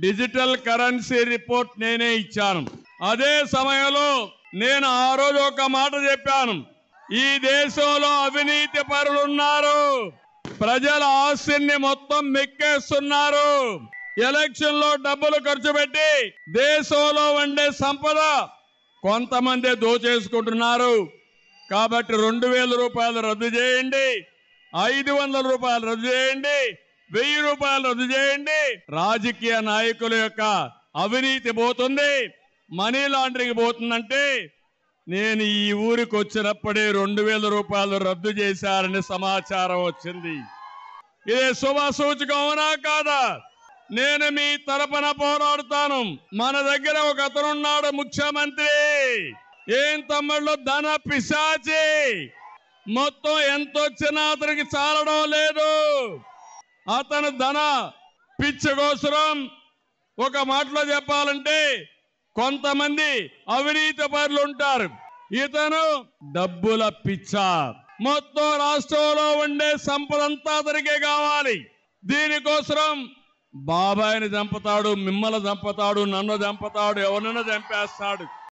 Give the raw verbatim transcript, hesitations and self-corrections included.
Digital currency report నేనే ఇచ్చాను. అదే సమయంలో నేను ఆ రోజు ఒక మాట చెప్పాను, ఈ దేశంలో అవినీతి పరులున్నారు, ప్రజల ఆస్తిని మొత్తం మెక్కేస్తున్నారు, ఎలక్షన్ లో డబ్బులు ఖర్చు పెట్టి దేశంలో ఉండే సంపద కొంతమంది దోచేసుకుంటున్నారు. కాబట్టి రెండు వేల రూపాయలు రద్దు చేయండి, ఐదు వందల రూపాయలు రద్దు చేయండి, వెయ్యి రూపాయలు రద్దు చేయండి. రాజకీయ నాయకుల యొక్క అవినీతి పోతుంది, మనీ లాండరింగ్ పోతుందంటే నేను ఈ ఊరికి వచ్చినప్పుడే రెండు వేల రూపాయలు రద్దు చేశారని సమాచారం వచ్చింది. ఇదే శుభ సూచకం అవునా కాదా? నేను మీ తరపున పోరాడుతాను. మన దగ్గర ఒక అతనున్నాడు ముఖ్యమంత్రి, ఏం తమ్ముళ్ళు ధన పిశాచి, మొత్తం ఎంత వచ్చినా అతనికి చాలడం లేదు. అతను ధన పిచ్చి కోసరం, ఒక మాటలో చెప్పాలంటే కొంతమంది అవినీతి పరులు ఉంటారు, ఇతను డబ్బుల పిచ్చ. మొత్తం రాష్ట్రంలో ఉండే సంపదంతా అతనికే కావాలి. దీనికోసం బాబాయిని చంపుతాడు, మిమ్మల్ని చంపుతాడు, నన్ను చంపుతాడు, ఎవరినైనా చంపేస్తాడు.